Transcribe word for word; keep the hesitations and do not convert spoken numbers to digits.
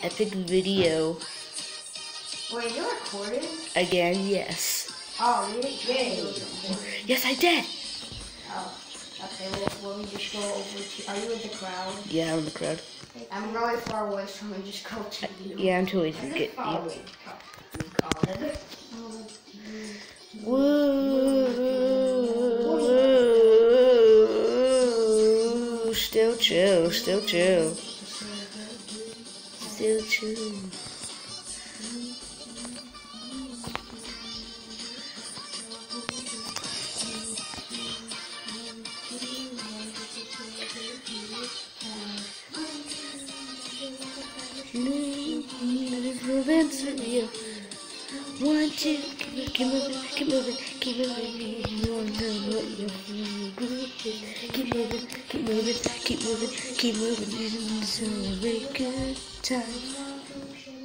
epic video. Wait, you're recording? Again, yes. Oh, you didn't get it. Yes, I did. Oh, okay. Well, will we just go over to? Are you in the crowd? Yeah, I'm in the crowd. I'm really far away, so we just go to you. Yeah, I'm too lazy to get you. Woo! Still chill, still chill. Still chill. Moving to you. One, two, keep moving, keep moving, keep moving. You wanna know what you're doing. Keep moving, keep moving, keep moving, keep moving. It's a very good time.